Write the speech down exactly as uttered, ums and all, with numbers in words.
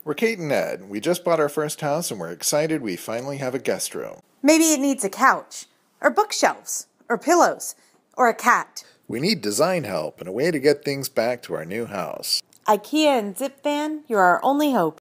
We're Kate and Ed. We just bought our first house and we're excited we finally have a guest room. Maybe it needs a couch, or bookshelves, or pillows, or a cat. We need design help and a way to get things back to our new house. IKEA and Zipvan, you're our only hope.